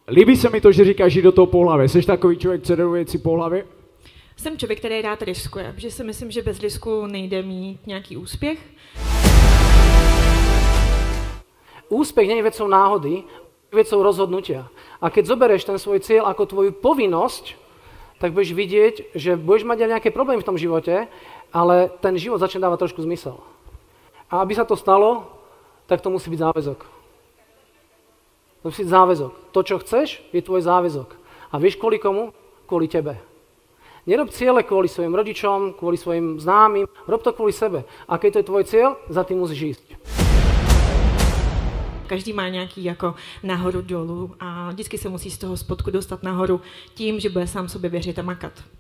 Líbí se mi to, že říkáš jít do toho po hlavě. Jsi takový člověk, co jde věci po hlavě? Jsem člověk, který rád riskuje, protože si myslím, že bez risku nejde mít nějaký úspěch. Úspech nie je vecou náhody, vecou rozhodnutia. A keď zoberieš ten svoj cieľ ako tvoju povinnosť, tak budeš vidieť, že budeš mať aj nejaké problémy v tom živote, ale ten život začne dávať trošku zmysel. A aby sa to stalo, tak to musí byť záväzok. To musí byť záväzok. To, čo chceš, je tvoj záväzok. A vieš kvôli komu? Kvôli tebe. Nerob ciele kvôli svojim rodičom, kvôli svojim známym, rob to kvôli sebe. A keď to je tvoj cieľ, za tým musíš ísť. Každý má nějaký jako nahoru dolů a vždycky se musí z toho spodku dostat nahoru tím, že bude sám sobě věřit a makat.